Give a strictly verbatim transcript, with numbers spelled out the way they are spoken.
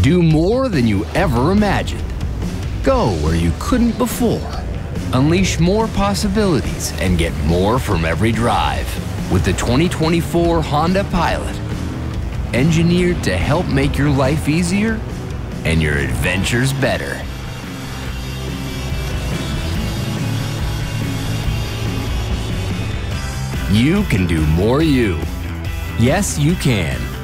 Do more than you ever imagined. Go where you couldn't before. Unleash more possibilities and get more from every drive with the twenty twenty-four Honda Pilot. Engineered to help make your life easier and your adventures better. You can do more you. Yes, you can.